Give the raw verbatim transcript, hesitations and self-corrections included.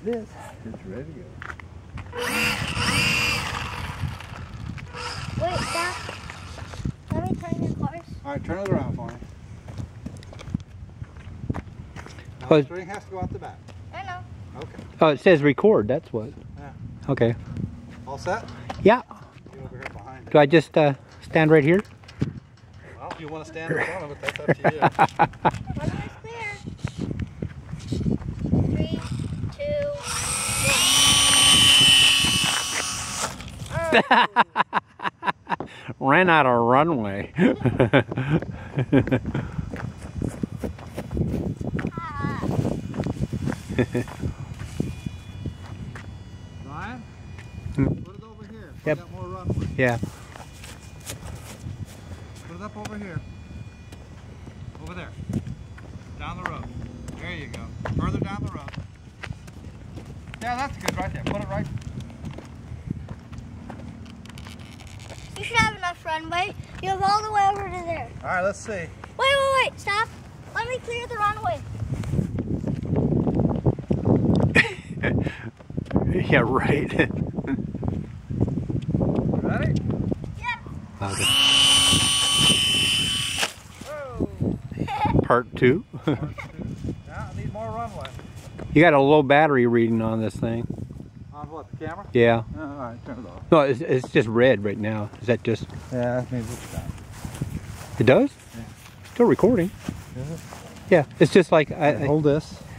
it is. It's ready to go. Wait, Dad. Let me turn your course. Alright, turn it around for me. Now Oh, the string has to go out the back. I know. Okay. Oh, it says record, that's what. Yeah. Okay. All set? Yeah. Get over here behind it. Do I just uh, stand right here? Well, if you want to stand in front of it, that's up to you. One is clear. Three, two, one. Ran out of runway. Ryan? Hmm. Put it over here. Yep. Got more runway. Yeah. Put it up over here. Over there. Down the road. There you go. Further down the road. Yeah, that's good right there. Put it right. You should have enough runway. You have all the way over to there. All right, let's see. Wait, wait, wait. Stop. Let me clear the runway. Yeah, right. Ready? Yeah. Okay. Whoa. Part two. Yeah, I need more runway. You got a low battery reading on this thing. On what, the camera? Yeah. Oh, all right, turn it off. No, it's, it's just red right now. Is that just... Yeah, that means it's done. It does? Yeah. Still recording. Is it? Yeah, it's just like... I, I, Hold this.